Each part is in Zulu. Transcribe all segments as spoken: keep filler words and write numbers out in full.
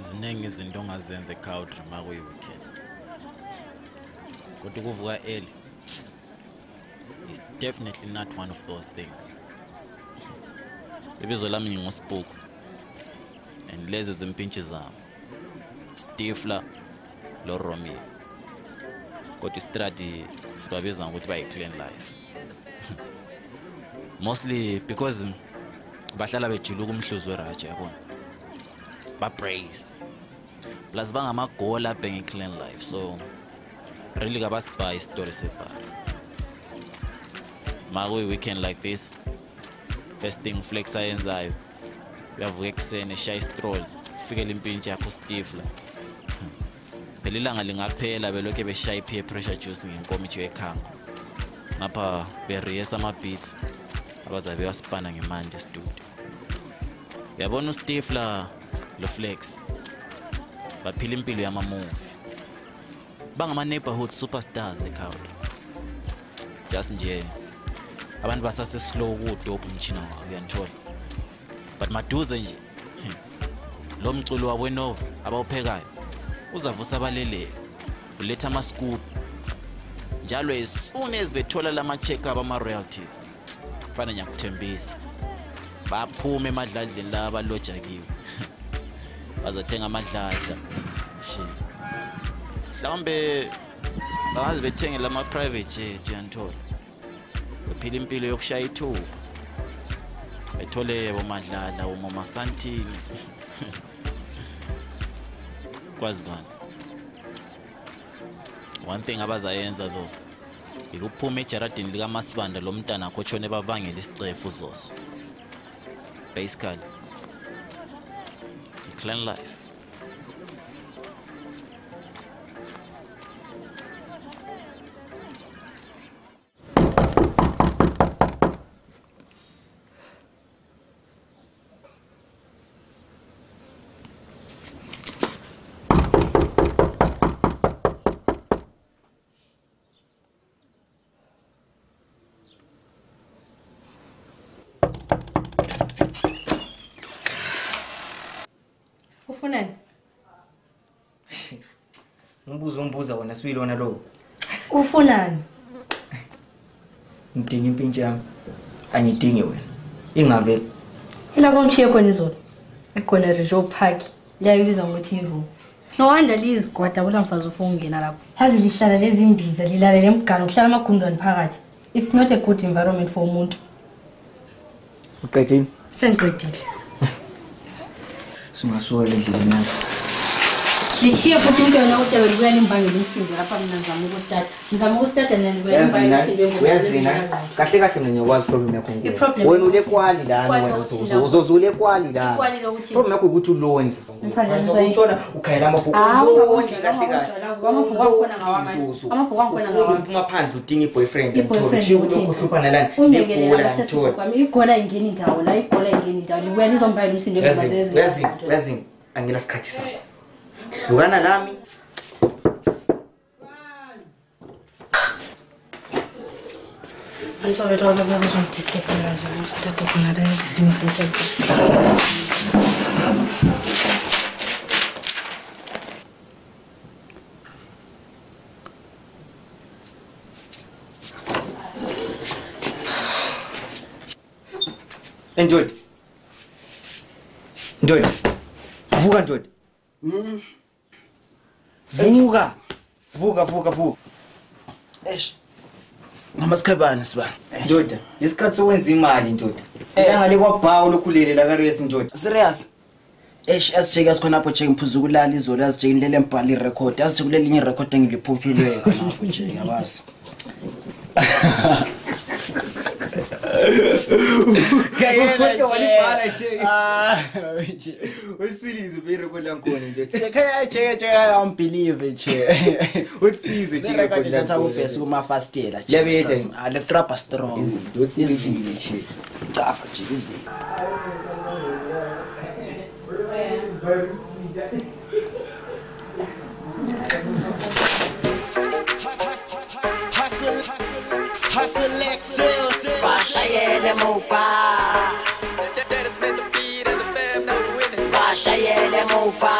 ziningi izinto ongazenza eCountry makuyi weekend. Kodwa ukuvuka early is definitely not one of those things. Ibizo lami nginguspook and lezi zimpintshi zami Stifler lo Romeo. Kodwa istrati sibabiza ngokuthi bayi clean life. Mostly because bahlala bejuluka umhluzi weraja yabona. Ba praise. Plus bangamagola bhengi clean life. So really kabasibuy story sebar. Makuyi weekend like this. First thing flex ayenzayo. Uyavuka eksene shy stroll. Ufike limpintshi yakho Stifler. Phela ilanga lingaphela belokhe beshaye peer pressure juice ngenkomithi yekhanga. Ngapha beriyesa ama beats abazabe basipana ngemandi studio. Uyabona uStifler lo Flex baphila impilo yama movie. Bangama neighborhood superstars eCountry. Just nje abantu basase slow kudope umchina wabo uyanithola. But maduze nje lo mculo wabo Nova abawuphekayo uzavusa abalele uletha ama scoop njalo as soon as bethola lama check up ama royalties fana nyakuthembisa baphuma emadladleni la abaloja kiwo bazathenga amadladla shit mhlawumbe bangaze bethenge lama private jet uyanithola bephila impilo yokushaya ithuba bethole bomadlala umama Santini kwazi bani. One thing abazayenza though ikuphuma ejaradini lika Masibanda lo mntana akho tshone bavangela isicefu uzoso. Basically a clean life. Ufunani? Umbuzo umbuza wona sibili wona lo. Ufunani? Ngidinga impintshi yami. Angidingi wena. Ingaveli. Ilapho ngishiye khona izolo. Ekhona Rejo Park. Liyayibiza ngokuthi iroom. No wonder lizigwada kula mfazi ufuna ungena lapho. Yazi lihlala lezi imbiza lilalela emgano kuhlala amagundwane phakathi. It's not a good environment for umuntu. Uqedile? Sengiqedile. Singasuka endleleni yakho. Lichiye futhi into yona ukuthi abelikuya limbangela umsindo lapha mina ngizama ukustart. Ngizama ukustart and then kuya limbangela umsindo ngoba uyazina. Kahle kahle mina ngiyakwazi problem yakho ngeke. Wena ule kwali lana wena uzozule kwali lana. Problem yakho ukuthi ulonze. Uzothola ukhayela amabhuku. Ulonze kahle kahle. Amabhuku akhona ngawamanje. Amabhuku akhona ngawamanje. Uphuma phandle udinga iboyfriend ngithola ukuthi ukuhluphana lana. Ungekela ngithola kwami igola ingena indawo la igola ingena indawo. Libuya lizombhayela umsindo ngibazeze. Yazi yazi angila sikhathi sakho. Hlukana lami. Anto vero la avevo un tiste per la zona stato con una resi Enjoyed. Enjoyed. Vuga enjoyed. Mm. Vuga. Vuga vuga vuga. Eish. Ngamasikhabani sibani. Ndoda, isikhathi sowenza imali ndoda. Ngale kwabhawu lokhulele la karesi ndoda. Serious. Eish asijeke asikhona apho nje ngiphuza ukulala izolo asijeke indlela embhali record. Asijeke kulelinye record engiliphuphilwe khona apho nje yabazi. Kayela nje walibhala nje. Ah, nje. Usilize uberecord lankona nje. Ekhaya nje nje I believe nje. Utsizwe nje recordlatha ubhesi kuma fastela nje. Yabethe ale trapper strong. Utsizwe nje. Cafa nje izi. Hustle excel, Bashayele Mofa. That is meant to be in the fam, no winning. bashayele muva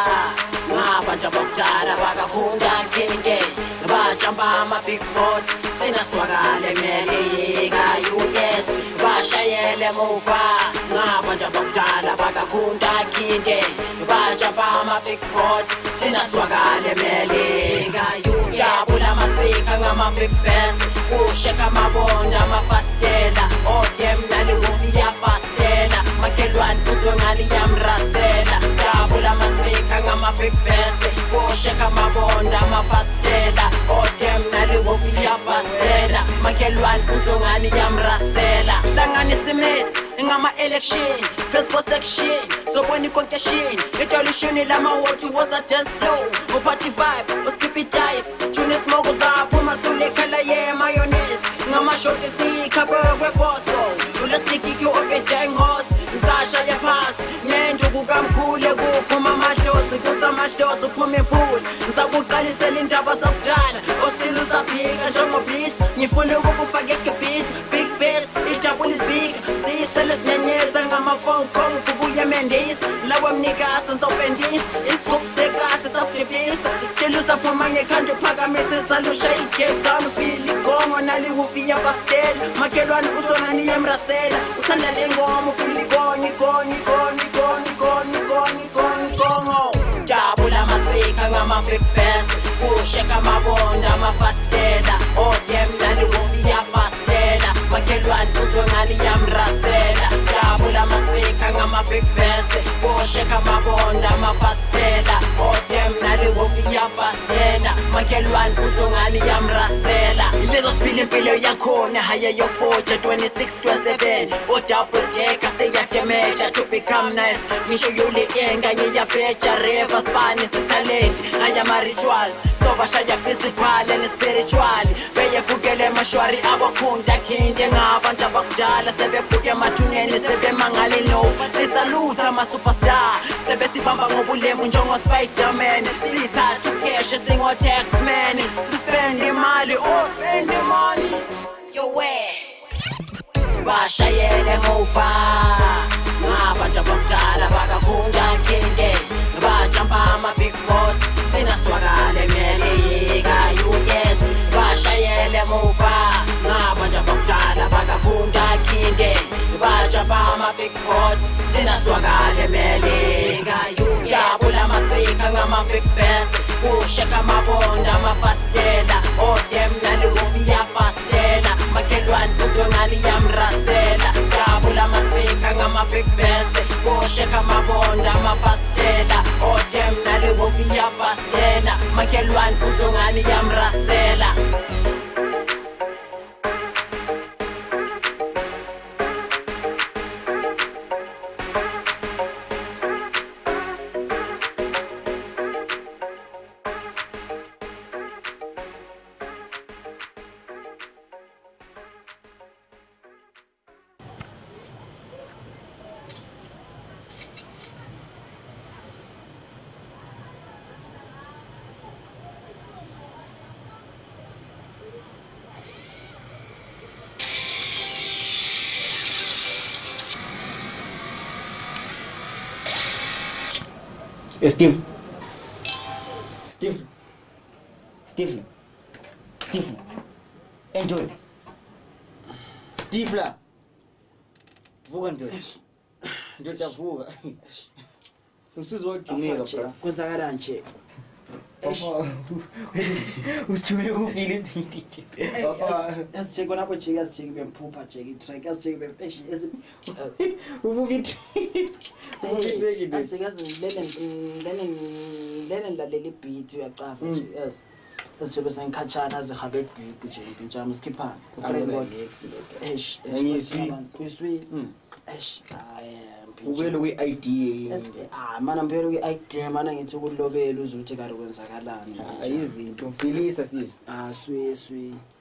ngabantu abakudala bakakhunda kinde bajamba ama-big boat thina siwakale melika yes bashayele muva ngabantu abakudala bakakhunda kinde bajamba ama-big boat thina siwakale melika jabula amasika ngama-big bass kusheka amabonda amafastela odem naliwufiyafastela makelwane kuzwe ngali yamrasela jabula amasika ngama-big bass kusheka amabonda amafastela odem naliwufiyafastela makelwane kuzwe ngali yamrasela langanisimesi ngama-election principal section sobona i-concation itolishuni lama-woti was a dance flow uparty vibe uskippi dice tune smoke zaphuma sulekhala ye-mayonnaise ngamashoti sikhabe kweboso ulastikiki overdang horse zashaya phasi ngenduku kamkhule kufuma amahlosi kusamahlosi uphume full ngizakuqalisela indaba zakudala osile uzaphika njengobit ngifuna ukukufaka ekebit big bass ijabula is big siyisele sinyenyeza ngama-phone call ufukuye mendisi lawe mnikasi nizofendisa isigubhu sekasi safudibisa still usaphuma ngekhanda uphakamisa salusha i-gap down ufile igongo naliwufiya pastela makelwane uzonani yemrasela uthanda le ngoma ufile igongo igongo igongo igongo igongo igongo igongo igongo jabula amasika ngama-big bass kusheka amabonda amafastela odem naliwufiya pastela makelwane uzwe ngali yamrasela jabula amasika ngama-big bass kusheka amabonda amafastela odem naliwufiya pastela makelwane uzwe ngali yamrasela ilezo siphila impilo yakhona hayeyofoja twenty-six twenty-seven odouble deka seyademeja to become nice ngisho yule yenga ngiyabheja reva spani sitalent ayama-rituals sobashaya physical and spiritual beyefukele emashwari abakhunda khinde ngabantu abakudala sebefuke emathuneni sebemangale no sisalutha ama-superstar sebesibamba ngobulemu njengo-spiderman sithatha ukeshe singo-taxman sispende imali oh spend imali yowe bashayele muva ngabantu abakudala bakakhunda khinde bajamba ama-big boat thina siwakale melika yes bashayele muva ngabantu abakudala bakakhunda khinde bajamba ama-big boat thina siwakale melika jabula amasika ngama-big bass kusheka amabonda amafastela odem naliwufiya pastela makelwane kuzwe ngali yamrasela jabula amasika ngama-big bass kusheka amabonda amafastela odem naliwufiya pastela makelwane kuzwe ngali yamrasela Steve. Steve. Steve. Steve. Anton. Steve la. Vuka ndoda. Ndoda vuka. Usuzojumeka bra. Kwenzakala nje. Papa. Usijumeka kuFilipini. Papa. Asijeke lapho jike asijeke bemphupha jeke itrack asijeke bem eish uvuvithi. Asijeke asilele lele lele lalela beat uyacafa nje yes. Asijeke sengikhatshana azihabe deep nje njalo skiphana. Ukreno eish ngiyiswi. Uyiswi. Eish I ubelo kwi-I D A. Ah mana mpela kwi-I D A mana ngithi ukulobela uzuthi kari kwenzakalani izinto mfilisa sizwe. Ah swe swe